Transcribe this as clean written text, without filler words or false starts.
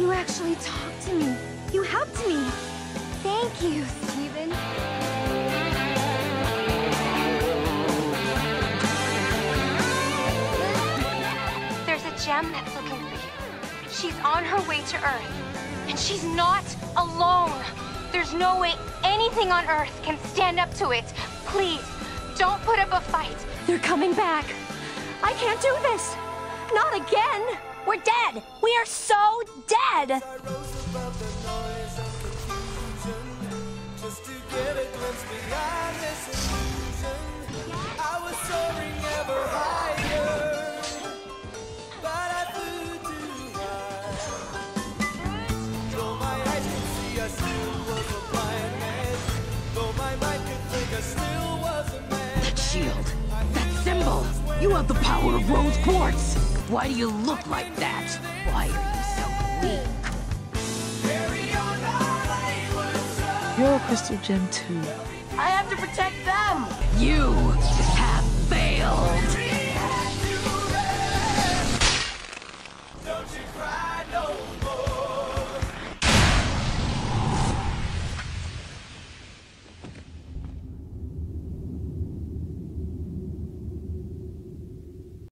You actually talked to me. You helped me. Thank you, Steven. There's a gem that's looking for you. She's on her way to Earth. And she's not alone. There's no way anything on Earth can stand up to it. Please, don't put up a fight. They're coming back. I can't do this. Not again. We're dead. We are so dead. That shield, that symbol. You have the power of rose quartz. Why do you look like that? Why are you so weak? You're a crystal gem too. I have to protect them. You have failed.